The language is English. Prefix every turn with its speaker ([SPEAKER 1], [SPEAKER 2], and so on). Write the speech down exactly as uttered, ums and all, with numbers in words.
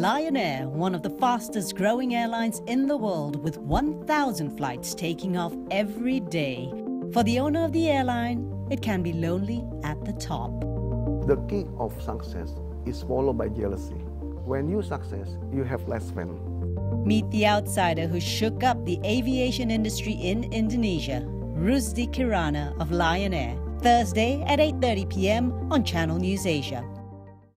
[SPEAKER 1] Lion Air, one of the fastest growing airlines in the world with one thousand flights taking off every day. For the owner of the airline, it can be lonely at the top.
[SPEAKER 2] The key of success is followed by jealousy. When you success, you have less friends.
[SPEAKER 1] Meet the outsider who shook up the aviation industry in Indonesia, Rusdi Kirana of Lion Air, Thursday at eight thirty p m on Channel News Asia.